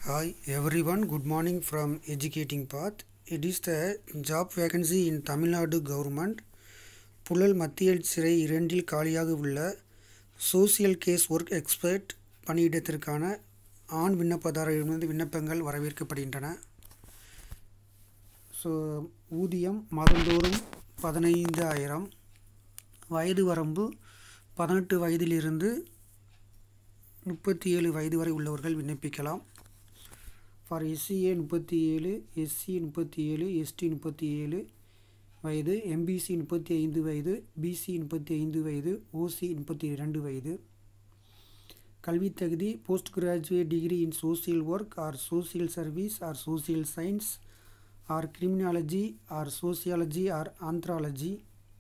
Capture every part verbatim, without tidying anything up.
Hi everyone, good morning from Educating Path. It is the job vacancy in Tamilnadu government. Puzhal மத்திய சிறை இரண்டில் காலியாக உள்ள சோசியல் கேஸ் ஒர்க் எக்ஸ்பர்ட் பணியிடத்திற்கான ஆண் விண்ணப்பதாரர்களிடமிருந்து விண்ணப்பங்கள் வரவேற்கப்படுகின்றன. ஸோ ஊதியம் மாதந்தோறும் பதினைந்தாயிரம், வயது வரம்பு பதினெட்டு வயதிலிருந்து முப்பத்தி ஏழு வயது வரை உள்ளவர்கள் விண்ணப்பிக்கலாம். ஃபார் எஸ்சிஏ முப்பத்தி ஏழு, எஸ்சி முப்பத்தி ஏழு, எஸ்டி முப்பத்தி ஏழு வயது, எம்பிசி முப்பத்தி ஐந்து வயது, பிசி முப்பத்தி ஐந்து வயது, ஓசி முப்பத்தி இரண்டு வயது. கல்வித் தகுதி post graduate degree in social work or social service or social science or criminology or sociology or anthropology.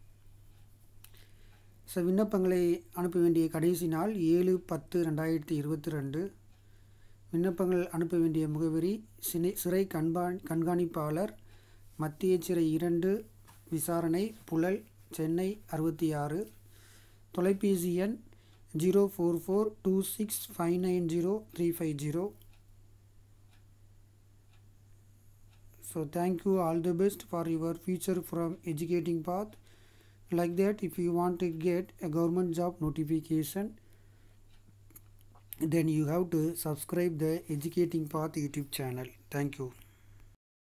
So விண்ணப்பங்களை அனுப்ப வேண்டிய கடைசி நாள் ஏழு பத்து ரெண்டாயிரத்தி இருபத்தி ரெண்டு. விண்ணப்பங்கள் அனுப்ப வேண்டிய முகவரி சினை சிறை கண்பா கண்காணிப்பாளர் மத்திய சிறை இரண்டு, விசாரணை, புழல், சென்னை அறுபத்தி ஆறு. தொலைபேசி எண் zero four four two six five nine zero three five zero. So thank you, all the best for your future from Educating Path. Like that, if you want to get a government job notification, then you have to subscribe the Educating Path YouTube channel. Thank you.